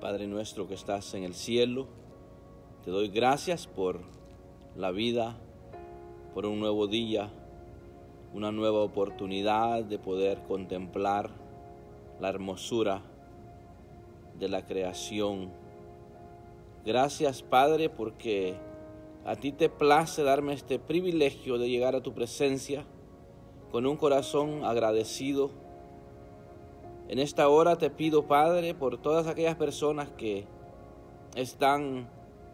Padre nuestro que estás en el cielo, te doy gracias por la vida, por un nuevo día, una nueva oportunidad de poder contemplar la hermosura de la creación. Gracias, Padre, porque a ti te place darme este privilegio de llegar a tu presencia con un corazón agradecido. En esta hora te pido, Padre, por todas aquellas personas que están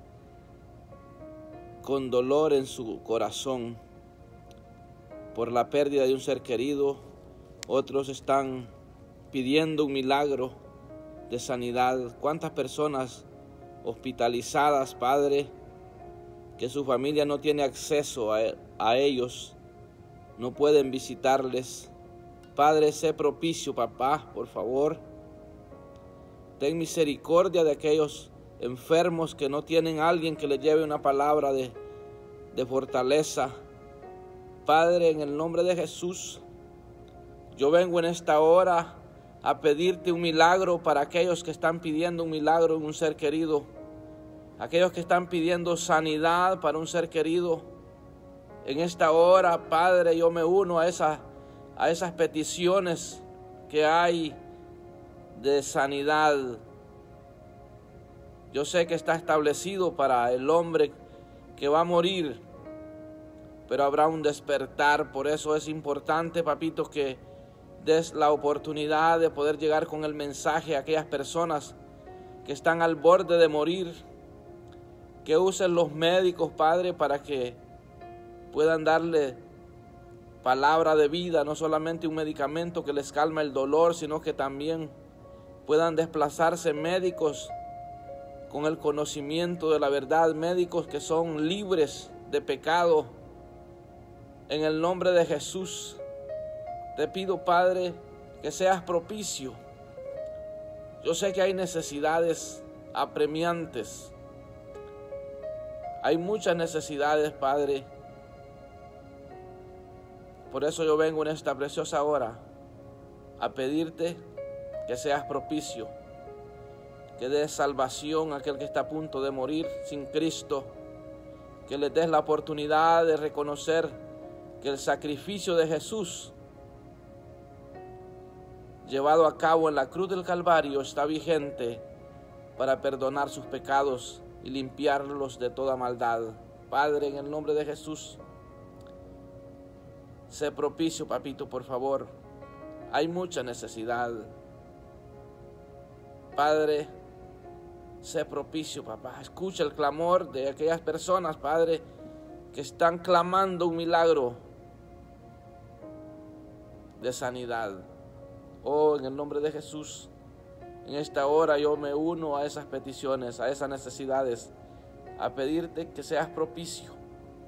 con dolor en su corazón por la pérdida de un ser querido. Otros están pidiendo un milagro de sanidad. ¿Cuántas personas hospitalizadas, Padre, que su familia no tiene acceso a ellos, no pueden visitarles? Padre, sé propicio, papá, por favor. Ten misericordia de aquellos enfermos que no tienen a alguien que les lleve una palabra de fortaleza. Padre, en el nombre de Jesús, yo vengo en esta hora a pedirte un milagro para aquellos que están pidiendo un milagro en un ser querido, aquellos que están pidiendo sanidad para un ser querido. En esta hora, Padre, yo me uno a esas peticiones que hay de sanidad. Yo sé que está establecido para el hombre que va a morir, pero habrá un despertar. Por eso es importante, papito, que des la oportunidad de poder llegar con el mensaje a aquellas personas que están al borde de morir, que usen los médicos, Padre, para que puedan darle palabra de vida, no solamente un medicamento que les calma el dolor, sino que también puedan desplazarse médicos con el conocimiento de la verdad, médicos que son libres de pecado. En el nombre de Jesús, te pido, Padre, que seas propicio. Yo sé que hay necesidades apremiantes, hay muchas necesidades, Padre. Por eso yo vengo en esta preciosa hora a pedirte que seas propicio, que des salvación a aquel que está a punto de morir sin Cristo, que le des la oportunidad de reconocer que el sacrificio de Jesús llevado a cabo en la cruz del Calvario está vigente para perdonar sus pecados y limpiarlos de toda maldad. Padre, en el nombre de Jesús, sé propicio, papito, por favor. Hay mucha necesidad. Padre, sé propicio, papá. Escucha el clamor de aquellas personas, Padre, que están clamando un milagro de sanidad. Oh, en el nombre de Jesús, en esta hora yo me uno a esas peticiones, a esas necesidades, a pedirte que seas propicio.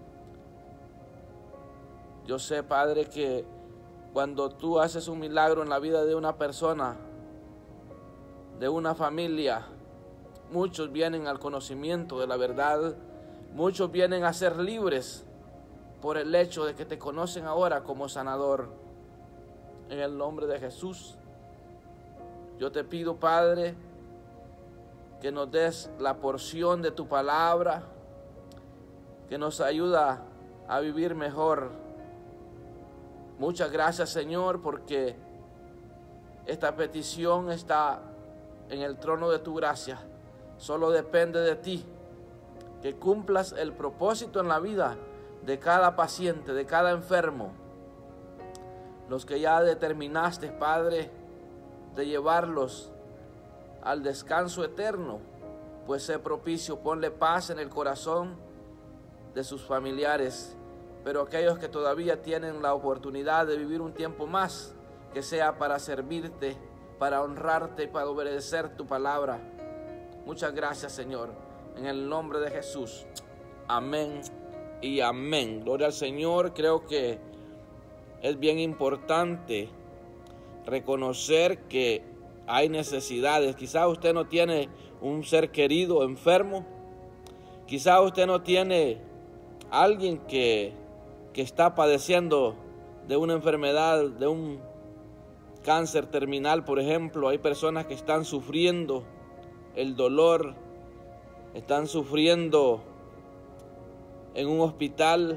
Yo sé, Padre, que cuando tú haces un milagro en la vida de una persona, de una familia, muchos vienen al conocimiento de la verdad, muchos vienen a ser libres por el hecho de que te conocen ahora como sanador. En el nombre de Jesús, yo te pido, Padre, que nos des la porción de tu palabra, que nos ayuda a vivir mejor. Muchas gracias, Señor, porque esta petición está en el trono de tu gracia. Solo depende de ti que cumplas el propósito en la vida de cada paciente, de cada enfermo. Los que ya determinaste, Padre, de llevarlos al descanso eterno, pues sé propicio, ponle paz en el corazón de sus familiares. Pero aquellos que todavía tienen la oportunidad de vivir un tiempo más, que sea para servirte, para honrarte y para obedecer tu palabra. Muchas gracias, Señor, en el nombre de Jesús. Amén y amén. Gloria al Señor. Creo que es bien importante reconocer que hay necesidades. Quizás usted no tiene un ser querido enfermo. Quizás usted no tiene alguien que está padeciendo de una enfermedad, de un cáncer terminal, por ejemplo. Hay personas que están sufriendo el dolor, están sufriendo en un hospital.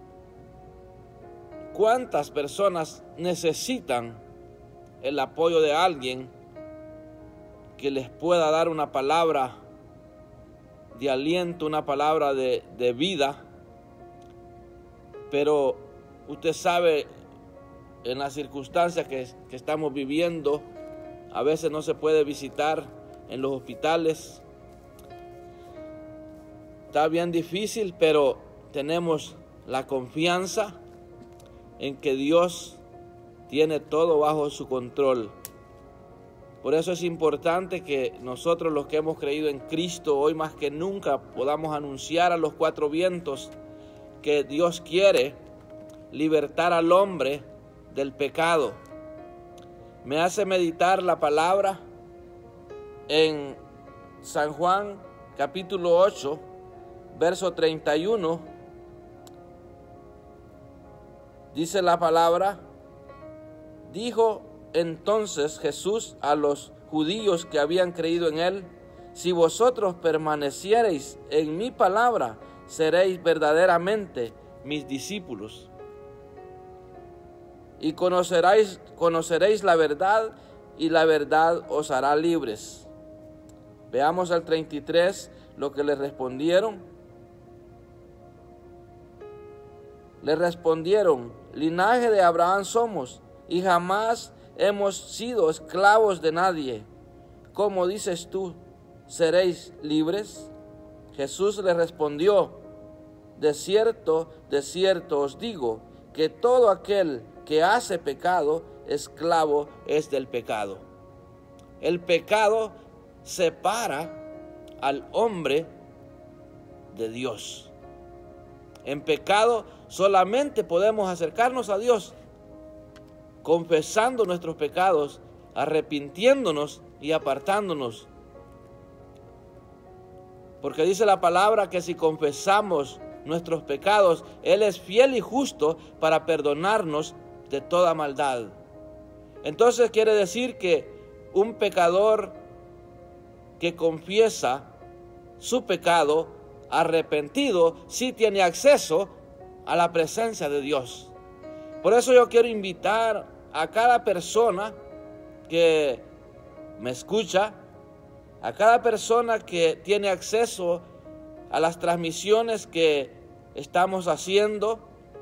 ¿Cuántas personas necesitan el apoyo de alguien que les pueda dar una palabra de aliento, una palabra de vida? Pero usted sabe, en las circunstancias que estamos viviendo, a veces no se puede visitar en los hospitales. Está bien difícil, pero tenemos la confianza en que Dios tiene todo bajo su control. Por eso es importante que nosotros, los que hemos creído en Cristo, hoy más que nunca podamos anunciar a los cuatro vientos que Dios quiere libertar al hombre del pecado. Me hace meditar la palabra en San Juan capítulo 8, verso 31. Dice la palabra: dijo entonces Jesús a los judíos que habían creído en él: si vosotros permaneciereis en mi palabra, seréis verdaderamente mis discípulos, y conoceréis la verdad, y la verdad os hará libres. Veamos al 33 lo que les respondieron. Le respondieron: linaje de Abraham somos, y jamás hemos sido esclavos de nadie. ¿Cómo dices tú, seréis libres? Jesús le respondió: de cierto os digo, que todo aquel que hace pecado, esclavo es del pecado. El pecado separa al hombre de Dios. En pecado solamente podemos acercarnos a Dios confesando nuestros pecados, arrepintiéndonos y apartándonos. Porque dice la palabra que si confesamos nuestros pecados, Él es fiel y justo para perdonarnos de toda maldad. Entonces quiere decir que un pecador que confiesa su pecado arrepentido sí tiene acceso a la presencia de Dios. Por eso yo quiero invitar a cada persona que me escucha, a cada persona que tiene acceso a las transmisiones que estamos haciendo,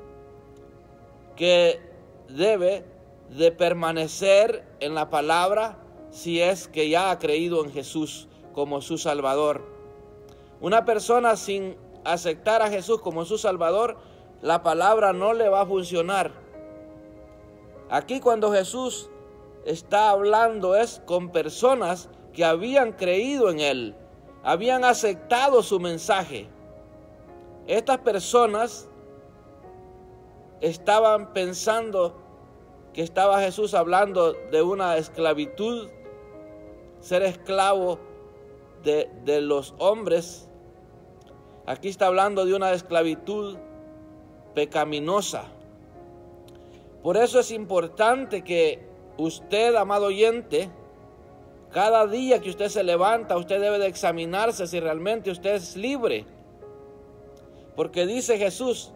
que debe de permanecer en la palabra si es que ya ha creído en Jesús como su Salvador. Una persona sin aceptar a Jesús como su Salvador, la palabra no le va a funcionar. Aquí cuando Jesús está hablando es con personas que habían creído en Él, habían aceptado su mensaje. Estas personas estaban pensando que estaba Jesús hablando de una esclavitud, ser esclavo de los hombres. Aquí está hablando de una esclavitud pecaminosa. Por eso es importante que usted, amado oyente, cada día que usted se levanta, usted debe de examinarse si realmente usted es libre. Porque dice Jesús: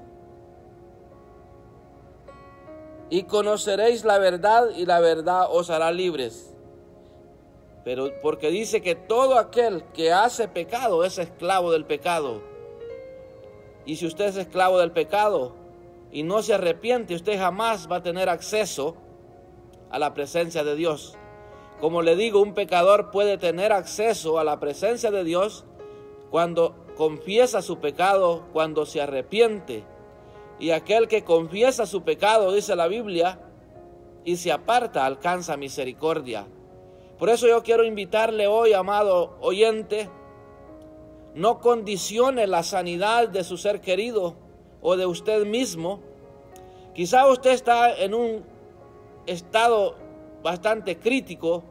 y conoceréis la verdad, y la verdad os hará libres. Pero porque dice que todo aquel que hace pecado es esclavo del pecado. Y si usted es esclavo del pecado y no se arrepiente, usted jamás va a tener acceso a la presencia de Dios. Como le digo, un pecador puede tener acceso a la presencia de Dios cuando confiesa su pecado, cuando se arrepiente. Y aquel que confiesa su pecado, dice la Biblia, y se aparta, alcanza misericordia. Por eso yo quiero invitarle hoy, amado oyente, no condicione la sanidad de su ser querido o de usted mismo. Quizá usted está en un estado bastante crítico,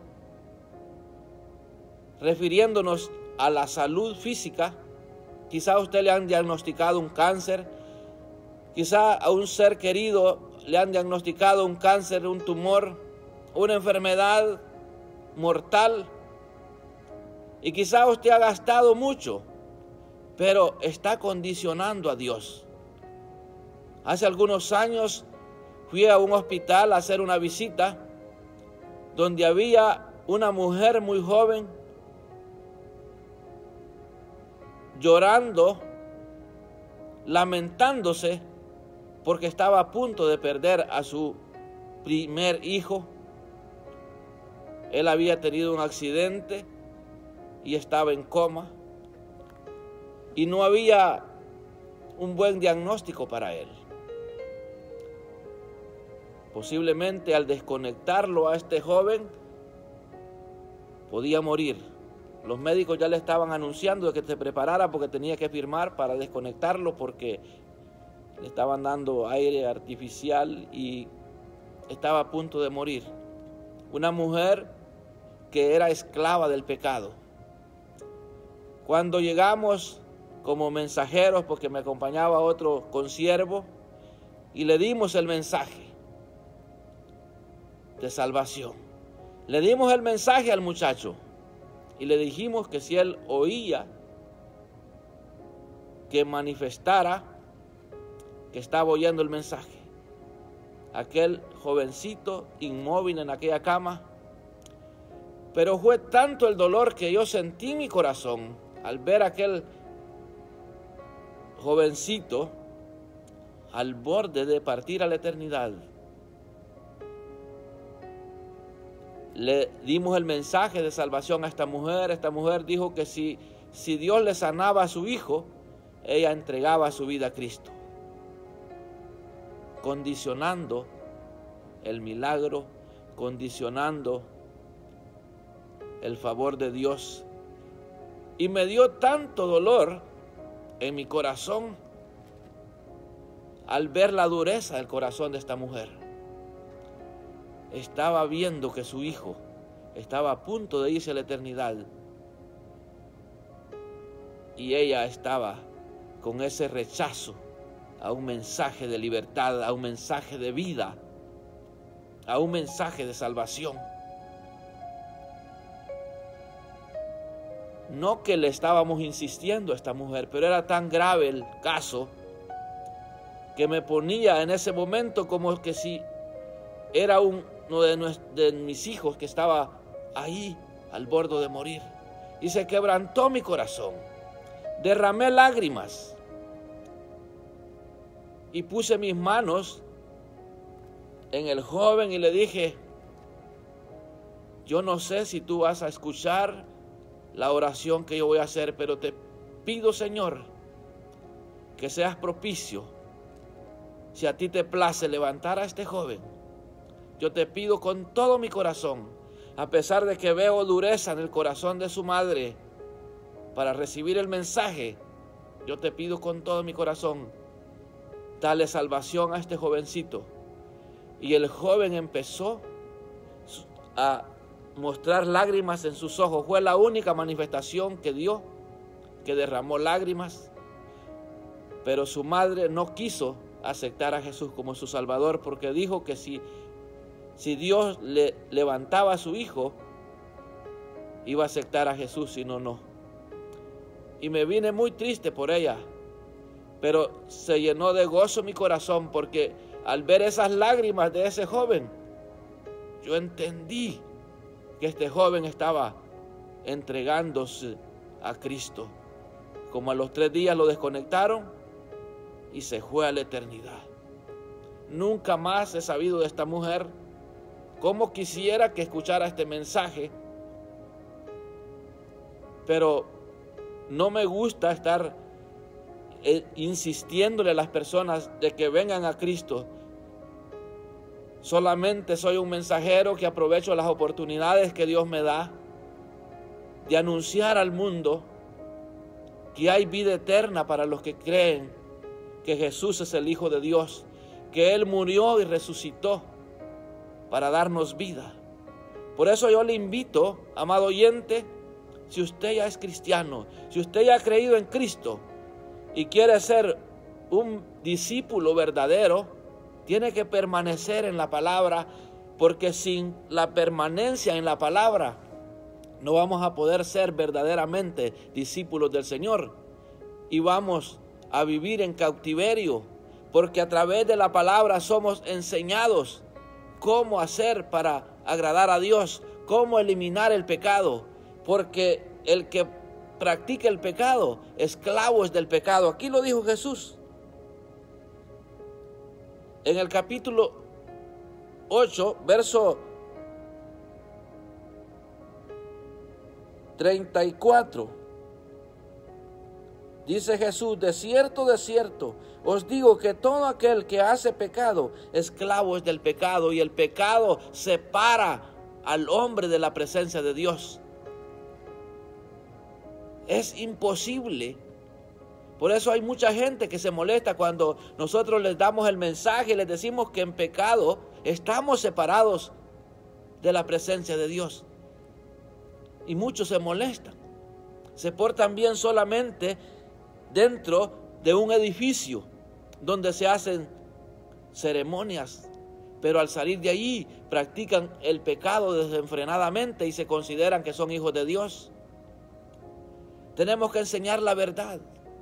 refiriéndonos a la salud física. Quizá a usted le han diagnosticado un cáncer, quizá a un ser querido le han diagnosticado un cáncer, un tumor, una enfermedad mortal. Y quizá usted ha gastado mucho, pero está condicionando a Dios. Hace algunos años fui a un hospital a hacer una visita donde había una mujer muy joven llorando, lamentándose porque estaba a punto de perder a su primer hijo. Él había tenido un accidente y estaba en coma y no había un buen diagnóstico para él. Posiblemente al desconectarlo a este joven podía morir. Los médicos ya le estaban anunciando de que se preparara porque tenía que firmar para desconectarlo porque le estaban dando aire artificial y estaba a punto de morir. Una mujer que era esclava del pecado. Cuando llegamos como mensajeros, porque me acompañaba otro consiervo, y le dimos el mensaje de salvación. Le dimos el mensaje al muchacho y le dijimos que si él oía, que manifestara que estaba oyendo el mensaje. Aquel jovencito inmóvil en aquella cama, pero fue tanto el dolor que yo sentí en mi corazón al ver a aquel jovencito al borde de partir a la eternidad. Le dimos el mensaje de salvación a esta mujer. Esta mujer dijo que si Dios le sanaba a su hijo, ella entregaba su vida a Cristo, condicionando el milagro, condicionando el favor de Dios. Y me dio tanto dolor en mi corazón al ver la dureza del corazón de esta mujer. Estaba viendo que su hijo estaba a punto de irse a la eternidad y ella estaba con ese rechazo a un mensaje de libertad, a un mensaje de vida, a un mensaje de salvación. No que le estábamos insistiendo a esta mujer, pero era tan grave el caso que me ponía en ese momento como que si era uno de mis hijos que estaba ahí al borde de morir. Y se quebrantó mi corazón. Derramé lágrimas y puse mis manos en el joven y le dije: yo no sé si tú vas a escuchar la oración que yo voy a hacer, pero te pido, Señor, que seas propicio. Si a ti te place levantar a este joven, yo te pido con todo mi corazón, a pesar de que veo dureza en el corazón de su madre para recibir el mensaje, yo te pido con todo mi corazón, dale salvación a este jovencito. Y el joven empezó a mostrar lágrimas en sus ojos. Fue la única manifestación que dio, que derramó lágrimas. Pero su madre no quiso aceptar a Jesús como su Salvador, porque dijo que si Dios le levantaba a su hijo, iba a aceptar a Jesús, si no, no. Y me vine muy triste por ella, pero se llenó de gozo mi corazón, porque al ver esas lágrimas de ese joven, yo entendí que este joven estaba entregándose a Cristo. Como a los 3 días lo desconectaron y se fue a la eternidad. Nunca más he sabido de esta mujer. Cómo quisiera que escuchara este mensaje, pero no me gusta estar insistiéndole a las personas de que vengan a Cristo. Solamente soy un mensajero que aprovecho las oportunidades que Dios me da de anunciar al mundo que hay vida eterna para los que creen que Jesús es el Hijo de Dios, que Él murió y resucitó para darnos vida. Por eso yo le invito, amado oyente, si usted ya es cristiano, si usted ya ha creído en Cristo y quiere ser un discípulo verdadero, tiene que permanecer en la palabra, porque sin la permanencia en la palabra no vamos a poder ser verdaderamente discípulos del Señor y vamos a vivir en cautiverio, porque a través de la palabra somos enseñados cómo hacer para agradar a Dios, cómo eliminar el pecado, porque el que practica el pecado, esclavo es del pecado. Aquí lo dijo Jesús. En el capítulo 8, verso 34, dice Jesús: de cierto, os digo que todo aquel que hace pecado, esclavo es del pecado, y el pecado separa al hombre de la presencia de Dios. Es imposible. Por eso hay mucha gente que se molesta cuando nosotros les damos el mensaje y les decimos que en pecado estamos separados de la presencia de Dios. Y muchos se molestan. Se portan bien solamente dentro de un edificio donde se hacen ceremonias, pero al salir de allí practican el pecado desenfrenadamente y se consideran que son hijos de Dios. Tenemos que enseñar la verdad.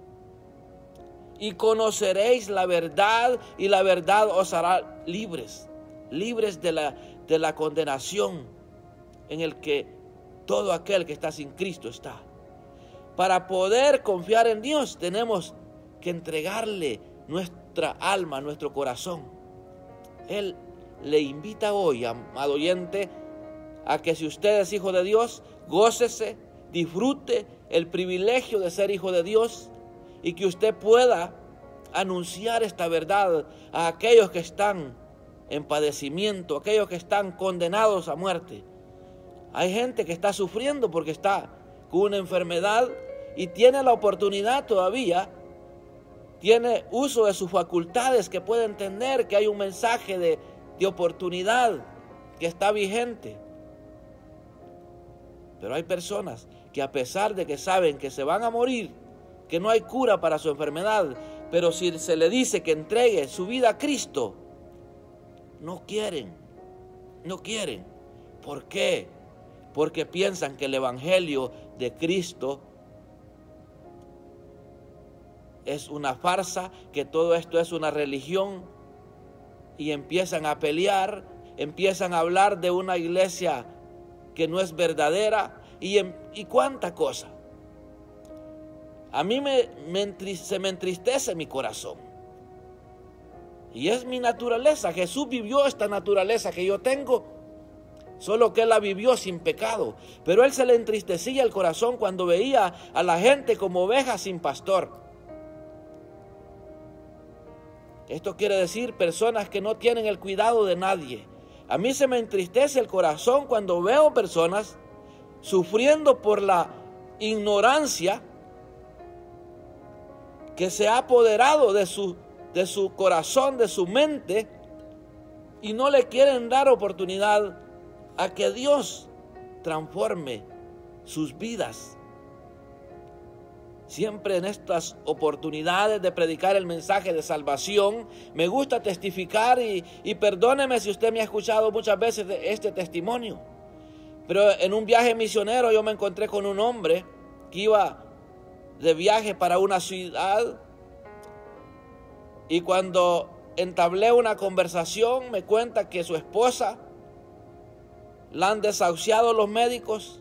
Y conoceréis la verdad, y la verdad os hará libres de la condenación en el que todo aquel que está sin Cristo está. Para poder confiar en Dios tenemos que entregarle nuestra alma, nuestro corazón. Él le invita hoy, amado oyente, a que si usted es hijo de Dios, gócese, disfrute el privilegio de ser hijo de Dios y que usted pueda anunciar esta verdad a aquellos que están en padecimiento, aquellos que están condenados a muerte. Hay gente que está sufriendo porque está con una enfermedad y tiene la oportunidad todavía, tiene uso de sus facultades, que puede entender que hay un mensaje de oportunidad que está vigente. Pero hay personas que, a pesar de que saben que se van a morir, que no hay cura para su enfermedad, pero si se le dice que entregue su vida a Cristo, no quieren. ¿Por qué? Porque piensan que el evangelio de Cristo es una farsa, que todo esto es una religión, y empiezan a pelear, empiezan a hablar de una iglesia que no es verdadera y cuánta cosa. A mí se me entristece mi corazón. Y es mi naturaleza. Jesús vivió esta naturaleza que yo tengo, solo que Él la vivió sin pecado. Pero Él se le entristecía el corazón cuando veía a la gente como ovejas sin pastor. Esto quiere decir personas que no tienen el cuidado de nadie. A mí se me entristece el corazón cuando veo personas sufriendo por la ignorancia que se ha apoderado de su corazón, de su mente, y no le quieren dar oportunidad a que Dios transforme sus vidas. Siempre en estas oportunidades de predicar el mensaje de salvación, me gusta testificar y perdóneme si usted me ha escuchado muchas veces de este testimonio. Pero en un viaje misionero yo me encontré con un hombre que iba de viaje para una ciudad, y cuando entablé una conversación me cuenta que su esposa la han desahuciado los médicos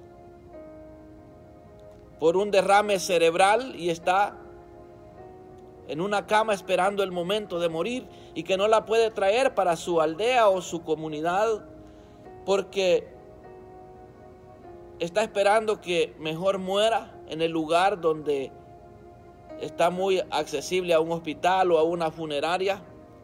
por un derrame cerebral y está en una cama esperando el momento de morir, y que no la puede traer para su aldea o su comunidad porque está esperando que mejor muera en el lugar donde está muy accesible a un hospital o a una funeraria.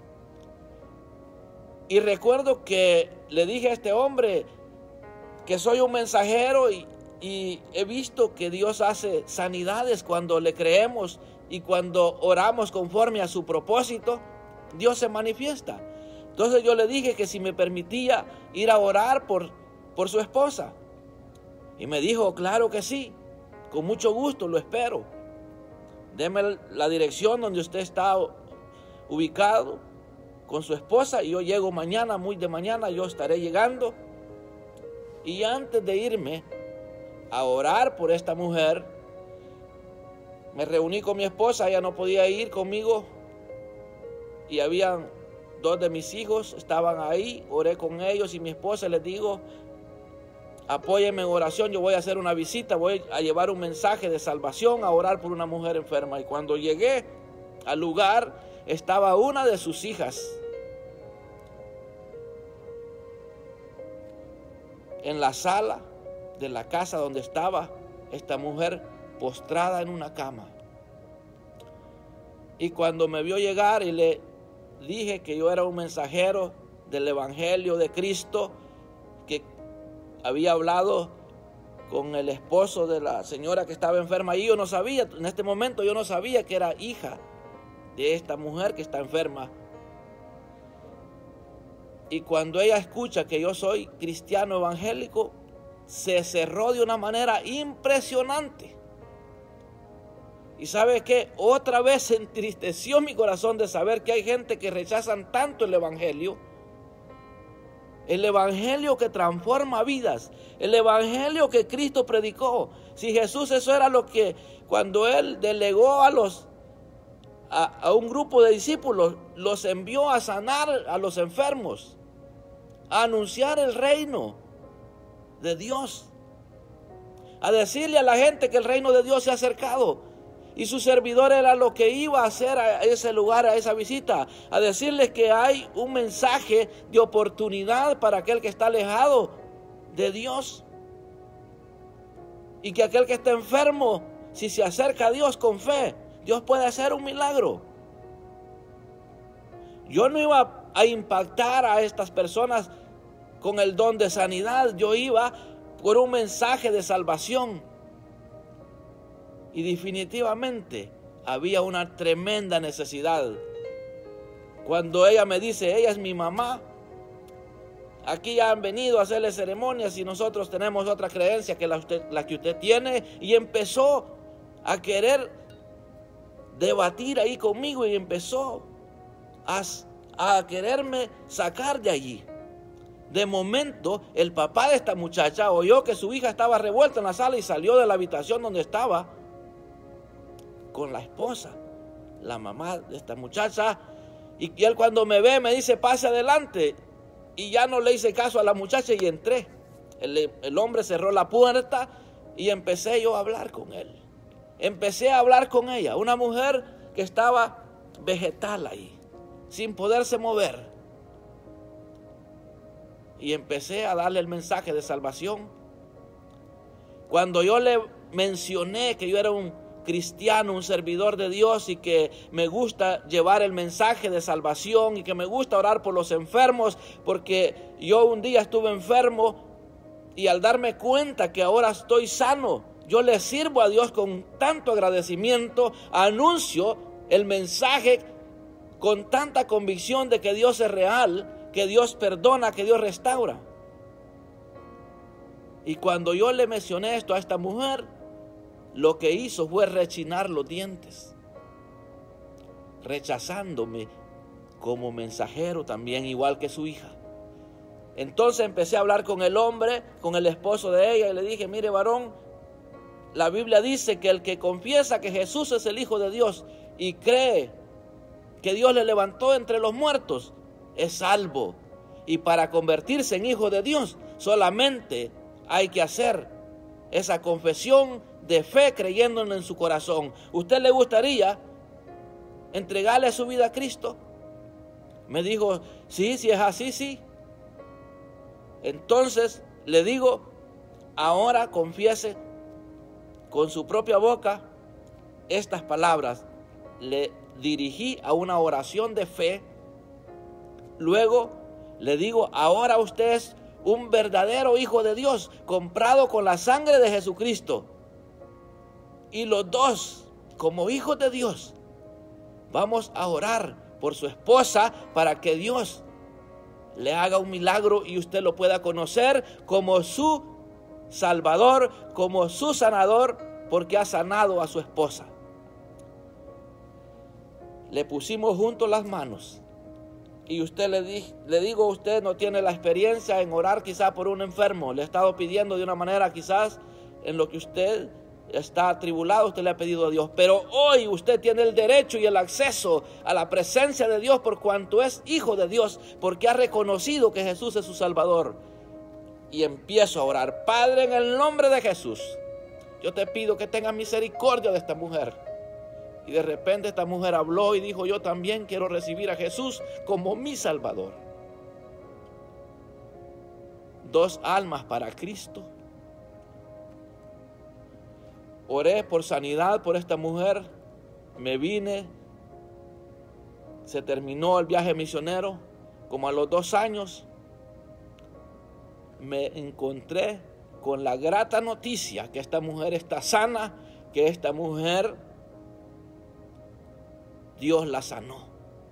Y recuerdo que le dije a este hombre que soy un mensajero y he visto que Dios hace sanidades cuando le creemos y cuando oramos conforme a su propósito, Dios se manifiesta. Entonces yo le dije que si me permitía ir a orar por su esposa. Y me dijo, claro que sí, con mucho gusto, lo espero. Deme la dirección donde usted está ubicado con su esposa y yo llego mañana, muy de mañana, yo estaré llegando. Y antes de irme, a orar por esta mujer. Me reuní con mi esposa, ella no podía ir conmigo y habían 2 de mis hijos, estaban ahí, oré con ellos y mi esposa les digo, apóyenme en oración, yo voy a hacer una visita, voy a llevar un mensaje de salvación, a orar por una mujer enferma. Y cuando llegué al lugar, estaba una de sus hijas en la sala de la casa donde estaba esta mujer postrada en una cama. Y cuando me vio llegar y le dije que yo era un mensajero del Evangelio de Cristo, que había hablado con el esposo de la señora que estaba enferma, y yo no sabía, en este momento yo no sabía que era hija de esta mujer que está enferma. Y cuando ella escucha que yo soy cristiano evangélico, se cerró de una manera impresionante. Y ¿sabe qué? Otra vez se entristeció mi corazón de saber que hay gente que rechazan tanto el evangelio que transforma vidas, el evangelio que Cristo predicó. Si Jesús eso era lo que, cuando Él delegó a un grupo de discípulos, los envió a sanar a los enfermos, a anunciar el reino de Dios, a decirle a la gente que el reino de Dios se ha acercado. Y su servidor era lo que iba a hacer a ese lugar, a esa visita, a decirles que hay un mensaje de oportunidad para aquel que está alejado de Dios. Y que aquel que está enfermo, si se acerca a Dios con fe, Dios puede hacer un milagro. Yo no iba a impactar a estas personas con el don de sanidad, yo iba por un mensaje de salvación. Y definitivamente había una tremenda necesidad. Cuando ella me dice, ella es mi mamá, aquí ya han venido a hacerle ceremonias y nosotros tenemos otra creencia que la que usted tiene, y empezó a querer debatir ahí conmigo y empezó a quererme sacar de allí. De momento, el papá de esta muchacha oyó que su hija estaba revuelta en la sala y salió de la habitación donde estaba con la esposa, la mamá de esta muchacha, y él cuando me ve me dice, pase adelante, y ya no le hice caso a la muchacha y entré. El hombre cerró la puerta y empecé yo a hablar con él. Empecé a hablar con ella, una mujer que estaba vegetal ahí, sin poderse mover. Y empecé a darle el mensaje de salvación. Cuando yo le mencioné que yo era un cristiano, un servidor de Dios, y que me gusta llevar el mensaje de salvación y que me gusta orar por los enfermos, porque yo un día estuve enfermo y al darme cuenta que ahora estoy sano, yo le sirvo a Dios con tanto agradecimiento, anuncio el mensaje con tanta convicción de que Dios es real, que Dios perdona, que Dios restaura. Y cuando yo le mencioné esto a esta mujer, lo que hizo fue rechinar los dientes, rechazándome como mensajero también, igual que su hija. Entonces empecé a hablar con el hombre, con el esposo de ella, y le dije, mire varón, la Biblia dice que el que confiesa que Jesús es el Hijo de Dios y cree que Dios le levantó entre los muertos, es salvo. Y para convertirse en hijo de Dios, solamente hay que hacer esa confesión de fe creyéndolo en su corazón. ¿Usted le gustaría entregarle su vida a Cristo? Me dijo, sí, si es así, sí. Entonces le digo, ahora confiese con su propia boca estas palabras. Le dirigí a una oración de fe. Luego le digo, ahora usted es un verdadero hijo de Dios, comprado con la sangre de Jesucristo. Y los dos, como hijos de Dios, vamos a orar por su esposa para que Dios le haga un milagro y usted lo pueda conocer como su Salvador, como su sanador, porque ha sanado a su esposa. Le pusimos juntos las manos y usted le digo, usted no tiene la experiencia en orar quizás por un enfermo. Le he estado pidiendo de una manera quizás en lo que usted está atribulado, usted le ha pedido a Dios. Pero hoy usted tiene el derecho y el acceso a la presencia de Dios por cuanto es hijo de Dios, porque ha reconocido que Jesús es su Salvador. Y empiezo a orar. Padre, en el nombre de Jesús, yo te pido que tengas misericordia de esta mujer. Y de repente esta mujer habló y dijo: yo también quiero recibir a Jesús como mi Salvador. 2 almas para Cristo. Oré por sanidad por esta mujer. Me vine. Se terminó el viaje misionero. Como a los 2 años me encontré con la grata noticia que esta mujer está sana, que esta mujer Dios la sanó.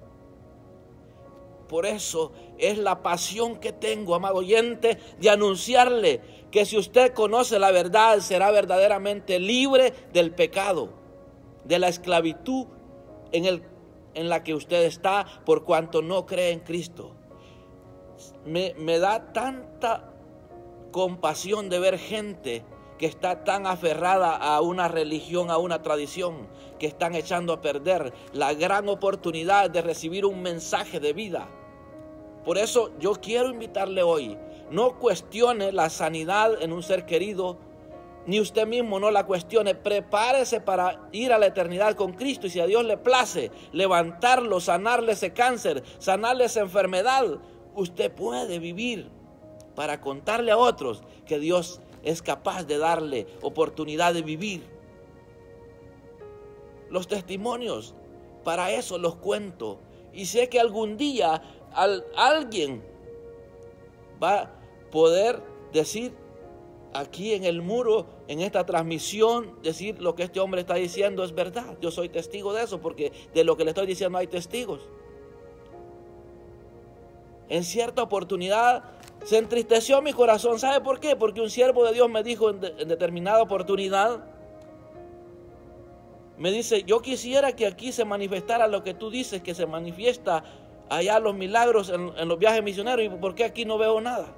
Por eso es la pasión que tengo, amado oyente, de anunciarle que si usted conoce la verdad, será verdaderamente libre del pecado, de la esclavitud en la que usted está por cuanto no cree en Cristo. Me da tanta compasión de ver gente que está tan aferrada a una religión, a una tradición, que están echando a perder la gran oportunidad de recibir un mensaje de vida. Por eso yo quiero invitarle hoy, no cuestione la sanidad en un ser querido, ni usted mismo no la cuestione. Prepárese para ir a la eternidad con Cristo, y si a Dios le place levantarlo, sanarle ese cáncer, sanarle esa enfermedad, usted puede vivir para contarle a otros que Dios es capaz de darle oportunidad de vivir. Los testimonios, para eso los cuento. Y sé que algún día alguien va a poder decir aquí en el muro, en esta transmisión, decir: lo que este hombre está diciendo es verdad. Yo soy testigo de eso, porque de lo que le estoy diciendo hay testigos. En cierta oportunidad se entristeció mi corazón. ¿Sabe por qué? Porque un siervo de Dios me dijo en determinada oportunidad, me dice: yo quisiera que aquí se manifestara lo que tú dices que se manifiesta allá, los milagros en los viajes misioneros, ¿y por qué aquí no veo nada?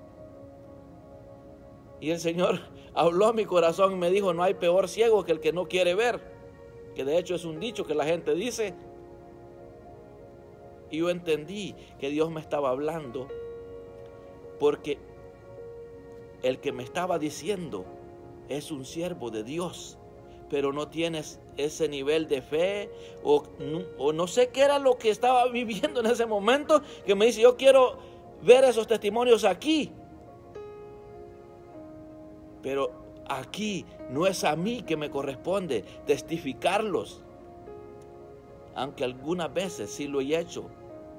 Y el Señor habló a mi corazón y me dijo: no hay peor ciego que el que no quiere ver, que de hecho es un dicho que la gente dice. Y yo entendí que Dios me estaba hablando, porque el que me estaba diciendo es un siervo de Dios, pero no tienes ese nivel de fe, o no sé qué era lo que estaba viviendo en ese momento, que me dice: yo quiero ver esos testimonios aquí, pero aquí no es a mí que me corresponde testificarlos, aunque algunas veces sí lo he hecho.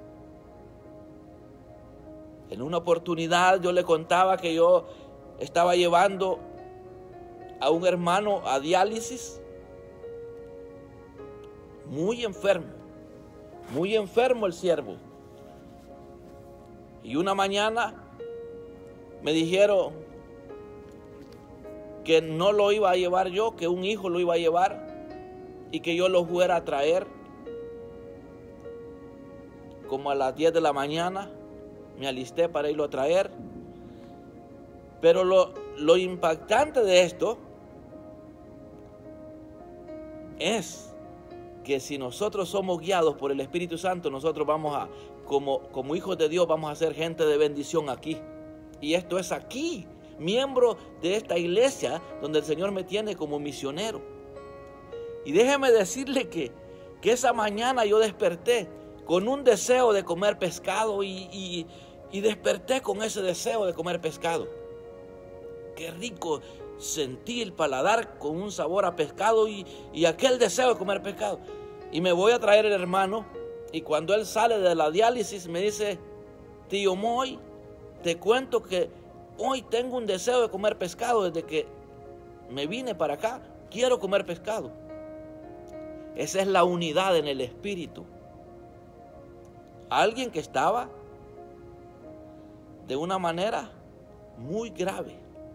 En una oportunidad yo le contaba que yo estaba llevando a un hermano a diálisis, muy enfermo el siervo. Y una mañana me dijeron que no lo iba a llevar yo, que un hijo lo iba a llevar y que yo lo fuera a traer como a las 10 de la mañana. Me alisté para irlo a traer. Pero lo impactante de esto es que si nosotros somos guiados por el Espíritu Santo, nosotros vamos a, como hijos de Dios, vamos a ser gente de bendición aquí. Y esto es aquí, miembro de esta iglesia donde el Señor me tiene como misionero. Y déjeme decirle que esa mañana yo desperté con un deseo de comer pescado y desperté con ese deseo de comer pescado. Qué rico sentí el paladar con un sabor a pescado y aquel deseo de comer pescado. Y me voy a traer el hermano, y cuando él sale de la diálisis me dice: tío Moy, te cuento que hoy tengo un deseo de comer pescado. Desde que me vine para acá, quiero comer pescado. Esa es la unidad en el espíritu. Alguien que estaba de una manera muy grave.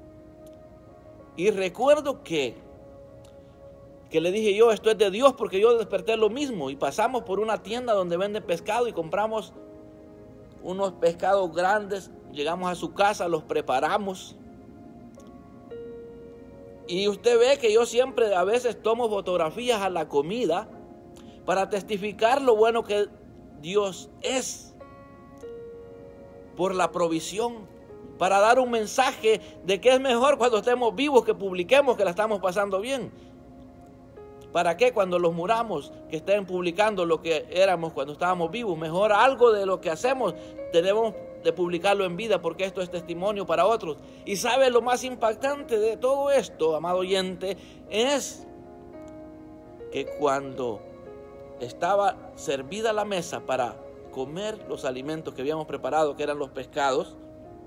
Y recuerdo que le dije yo: esto es de Dios, porque yo desperté lo mismo. Y pasamos por una tienda donde venden pescado y compramos unos pescados grandes. Llegamos a su casa, los preparamos. Y usted ve que yo siempre a veces tomo fotografías a la comida para testificar lo bueno que Dios es, por la provisión, para dar un mensaje de que es mejor cuando estemos vivos que publiquemos que la estamos pasando bien. ¿Para qué cuando los muramos que estén publicando lo que éramos cuando estábamos vivos? Mejor algo de lo que hacemos tenemos de publicarlo en vida, porque esto es testimonio para otros. Y sabe, lo más impactante de todo esto, amado oyente, es que cuando estaba servida la mesa para comer los alimentos que habíamos preparado, que eran los pescados,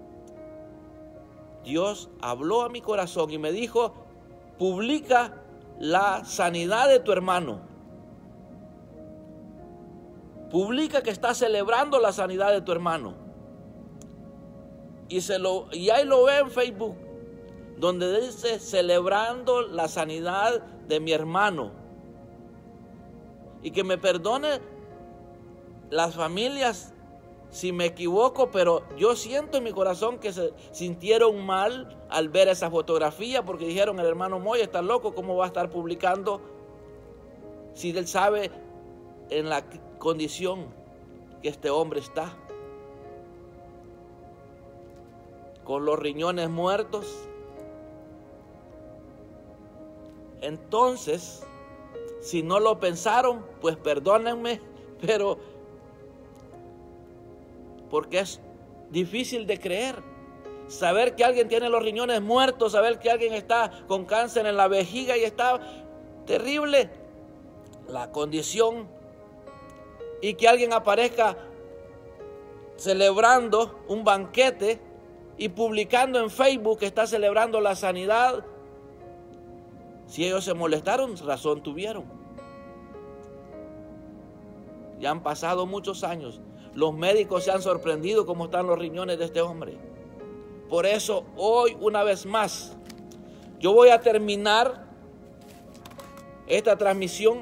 Dios habló a mi corazón y me dijo: publica la sanidad de tu hermano. Publica que está celebrando la sanidad de tu hermano. Y ahí lo ve en Facebook, donde dice: celebrando la sanidad de mi hermano. Y que me perdone las familias si me equivoco, pero yo siento en mi corazón que se sintieron mal al ver esa fotografía, porque dijeron: el hermano Moy está loco, ¿cómo va a estar publicando si él sabe en la condición que este hombre está? Con los riñones muertos. Entonces, si no lo pensaron, pues perdónenme, pero porque es difícil de creer. Saber que alguien tiene los riñones muertos, saber que alguien está con cáncer en la vejiga y está terrible la condición, y que alguien aparezca celebrando un banquete y publicando en Facebook que está celebrando la sanidad. Si ellos se molestaron, razón tuvieron. Ya han pasado muchos años. Los médicos se han sorprendido cómo están los riñones de este hombre. Por eso hoy, una vez más, yo voy a terminar esta transmisión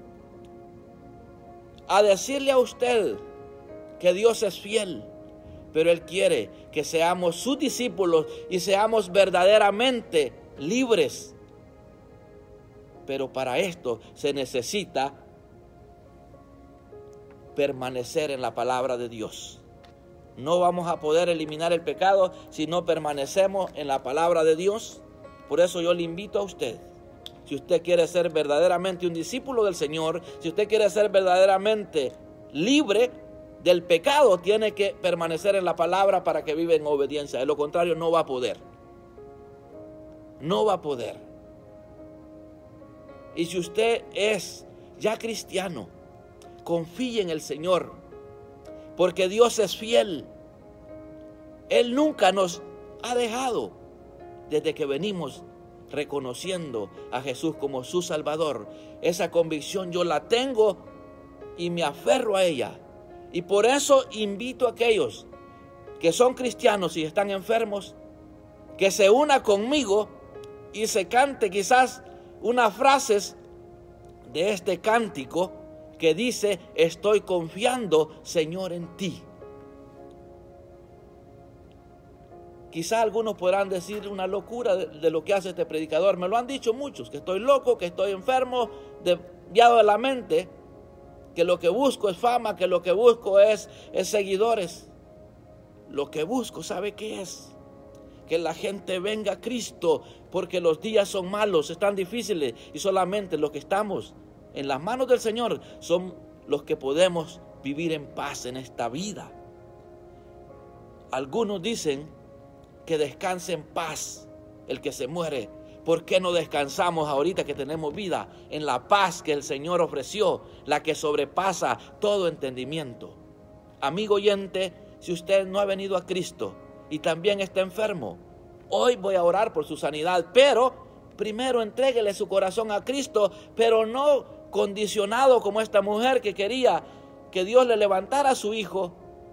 a decirle a usted que Dios es fiel, pero Él quiere que seamos sus discípulos y seamos verdaderamente libres. Pero para esto se necesita permanecer en la palabra de Dios. No vamos a poder eliminar el pecado si no permanecemos en la palabra de Dios. Por eso yo le invito a usted, si usted quiere ser verdaderamente un discípulo del Señor, si usted quiere ser verdaderamente libre del pecado, tiene que permanecer en la palabra para que viva en obediencia. De lo contrario, no va a poder. No va a poder. Y si usted es ya cristiano, confíe en el Señor, porque Dios es fiel. Él nunca nos ha dejado desde que venimos reconociendo a Jesús como su Salvador. Esa convicción yo la tengo y me aferro a ella. Y por eso invito a aquellos que son cristianos y están enfermos, que se una conmigo y se cante quizás unas frases de este cántico que dice: estoy confiando, Señor, en ti. Quizá algunos podrán decir una locura de lo que hace este predicador. Me lo han dicho muchos, que estoy loco, que estoy enfermo, desviado de la mente, que lo que busco es fama, que lo que busco es seguidores. Lo que busco, ¿sabe qué es? Que la gente venga a Cristo, porque los días son malos, están difíciles, y solamente los que estamos en las manos del Señor son los que podemos vivir en paz en esta vida. Algunos dicen que descanse en paz el que se muere. ¿Por qué no descansamos ahorita que tenemos vida en la paz que el Señor ofreció, la que sobrepasa todo entendimiento? Amigo oyente, si usted no ha venido a Cristo y también está enfermo, hoy voy a orar por su sanidad, pero primero entréguele su corazón a Cristo, pero no condicionado como esta mujer que quería que Dios le levantara a su hijo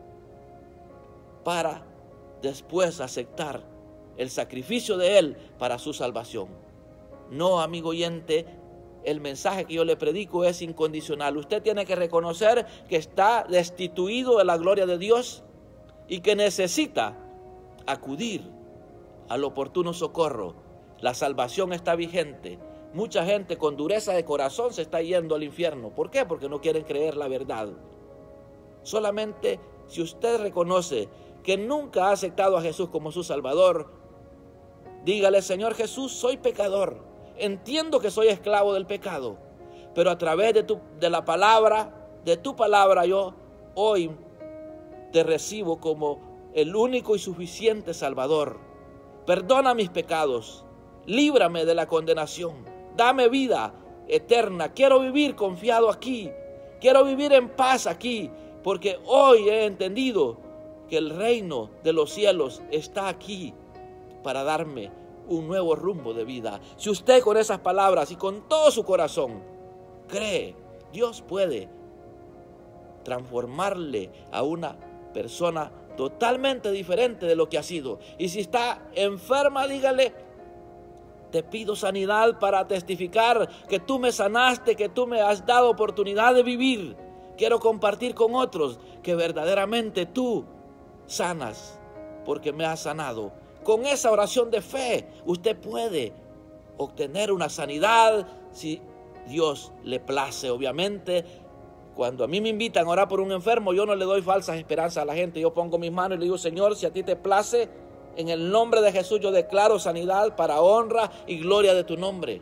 para después aceptar el sacrificio de Él para su salvación. No, amigo oyente, el mensaje que yo le predico es incondicional. Usted tiene que reconocer que está destituido de la gloria de Dios y que necesita acudir al oportuno socorro La salvación está vigente. Mucha gente con dureza de corazón se está yendo al infierno. ¿Por qué? Porque no quieren creer la verdad. Solamente si usted reconoce que nunca ha aceptado a Jesús como su Salvador, dígale: Señor Jesús, soy pecador. Entiendo que soy esclavo del pecado, pero a través de tu palabra, yo hoy te recibo como el único y suficiente Salvador. Perdona mis pecados, líbrame de la condenación, dame vida eterna. Quiero vivir confiado aquí, quiero vivir en paz aquí, porque hoy he entendido que el reino de los cielos está aquí para darme un nuevo rumbo de vida. Si usted con esas palabras y con todo su corazón cree, Dios puede transformarle a una persona totalmente diferente de lo que ha sido. Y si está enferma, dígale: te pido sanidad para testificar que tú me sanaste, que tú me has dado oportunidad de vivir. Quiero compartir con otros que verdaderamente tú sanas, porque me has sanado. Con esa oración de fe, usted puede obtener una sanidad si Dios le place. Obviamente, cuando a mí me invitan a orar por un enfermo, yo no le doy falsas esperanzas a la gente. Yo pongo mis manos y le digo: Señor, si a ti te place, en el nombre de Jesús yo declaro sanidad para honra y gloria de tu nombre.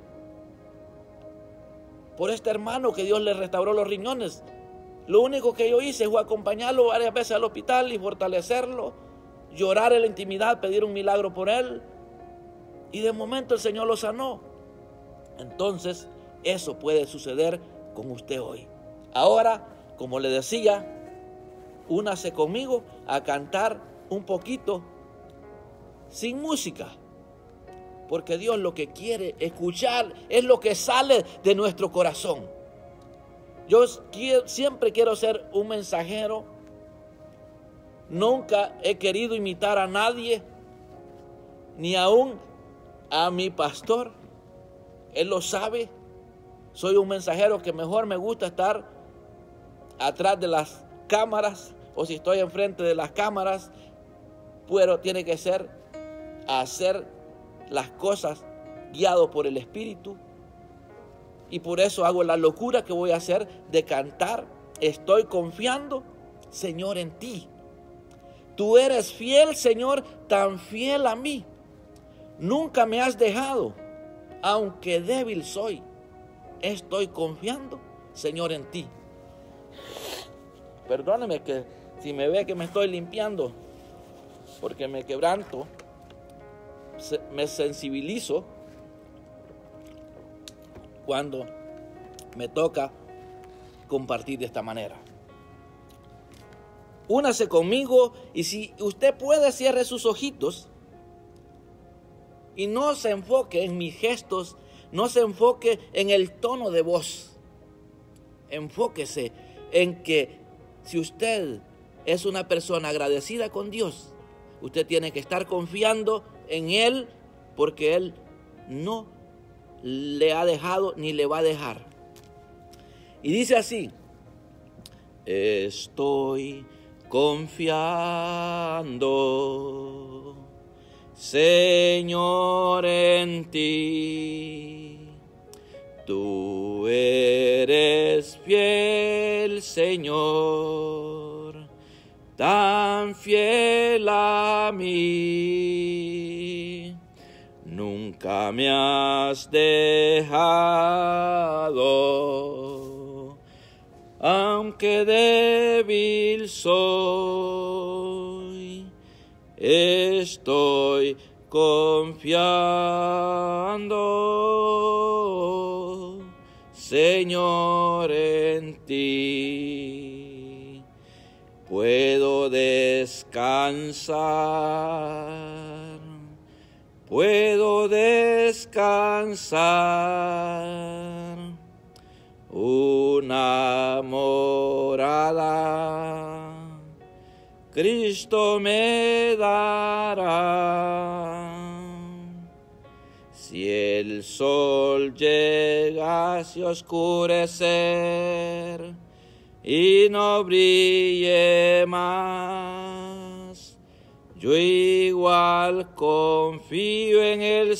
Por este hermano que Dios le restauró los riñones, lo único que yo hice fue acompañarlo varias veces al hospital y fortalecerlo, llorar en la intimidad, pedir un milagro por él, y de momento el Señor lo sanó. Entonces, eso puede suceder con usted hoy. Ahora, como le decía, únase conmigo a cantar un poquito sin música, porque Dios lo que quiere escuchar es lo que sale de nuestro corazón. Yo siempre quiero ser un mensajero. Nunca he querido imitar a nadie, ni aún a mi pastor. Él lo sabe. Soy un mensajero que mejor me gusta estar atrás de las cámaras, o si estoy enfrente de las cámaras, pero tiene que ser hacer las cosas guiado por el Espíritu. Y por eso hago la locura que voy a hacer de cantar: estoy confiando, Señor, en ti. Tú eres fiel, Señor, tan fiel a mí. Nunca me has dejado, aunque débil soy. Estoy confiando, Señor, en ti. Perdóneme que si me ve que me estoy limpiando, porque me quebranto, me sensibilizo cuando me toca compartir de esta manera. Únase conmigo, y si usted puede, cierre sus ojitos y no se enfoque en mis gestos, no se enfoque en el tono de voz. Enfóquese en que si usted es una persona agradecida con Dios, usted tiene que estar confiando en Él, porque Él no le ha dejado ni le va a dejar. Y dice así: estoy confiando, Señor, en ti. Tú eres fiel, Señor, tan fiel a mí. Nunca me has dejado, aunque débil soy. Estoy confiando, Señor, en ti. Puedo descansar, puedo descansar. Una morada Cristo me dará. Si el sol llegase a oscurecer y no brille más, Yo igual confío en el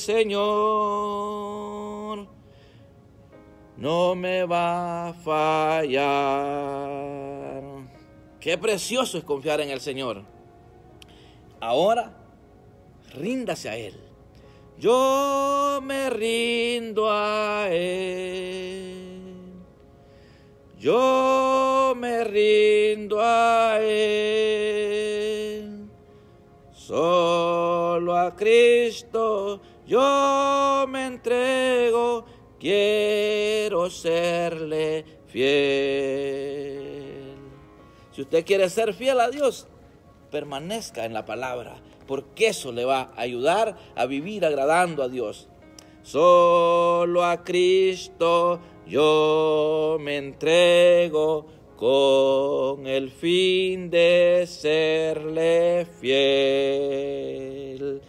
Señor, no me va a fallar. Qué precioso es confiar en el Señor. Ahora, ríndase a Él. Yo me rindo a Él. Yo me rindo a Él. Solo a Cristo yo me entrego. Quiero serle fiel. Si usted quiere ser fiel a Dios, permanezca en la palabra, porque eso le va a ayudar a vivir agradando a Dios. Solo a Cristo yo me entrego con el fin de serle fiel.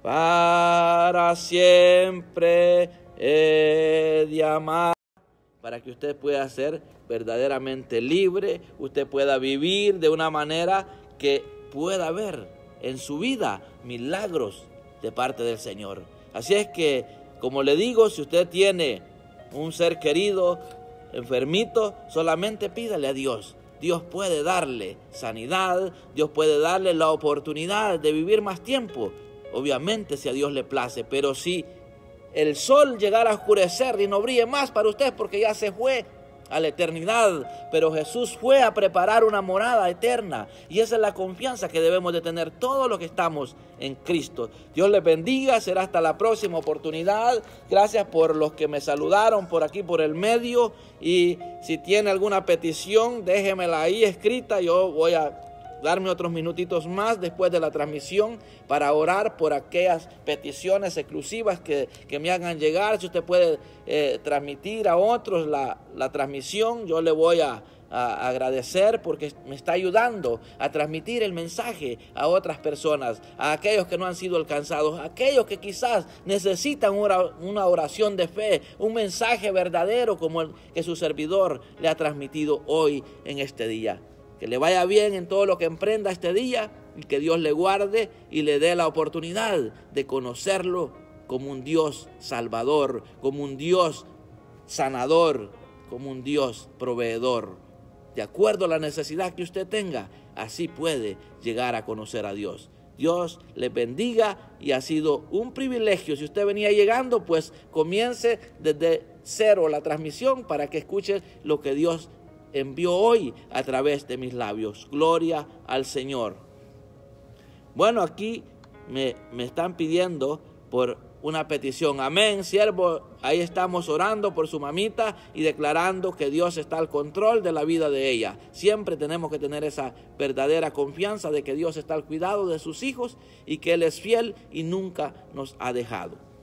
Para siempre he de amar, para que usted pueda ser verdaderamente libre, usted pueda vivir de una manera que pueda ver en su vida milagros de parte del Señor. Así es que, como le digo, si usted tiene un ser querido enfermito, solamente pídale a Dios. Dios puede darle sanidad, Dios puede darle la oportunidad de vivir más tiempo. Obviamente, si a Dios le place, pero si el sol llegara a oscurecer y no brille más para usted porque ya se fue a la eternidad, pero Jesús fue a preparar una morada eterna, y esa es la confianza que debemos de tener todos los que estamos en Cristo. Dios les bendiga, será hasta la próxima oportunidad. Gracias por los que me saludaron por aquí por el medio, y si tiene alguna petición déjemela ahí escrita. Yo voy a darme otros minutitos más después de la transmisión para orar por aquellas peticiones exclusivas que me hagan llegar. Si usted puede transmitir a otros la transmisión, yo le voy a agradecer, porque me está ayudando a transmitir el mensaje a otras personas, a aquellos que no han sido alcanzados, a aquellos que quizás necesitan una oración de fe, un mensaje verdadero como el que su servidor le ha transmitido hoy en este día. Que le vaya bien en todo lo que emprenda este día, y que Dios le guarde y le dé la oportunidad de conocerlo como un Dios salvador, como un Dios sanador, como un Dios proveedor. De acuerdo a la necesidad que usted tenga, así puede llegar a conocer a Dios. Dios le bendiga, y ha sido un privilegio. Si usted venía llegando, pues comience desde cero la transmisión para que escuche lo que Dios envió hoy a través de mis labios. Gloria al Señor. Bueno, aquí me están pidiendo por una petición. Amén, siervo. Ahí estamos orando por su mamita y declarando que Dios está al control de la vida de ella. Siempre tenemos que tener esa verdadera confianza de que Dios está al cuidado de sus hijos y que Él es fiel y nunca nos ha dejado.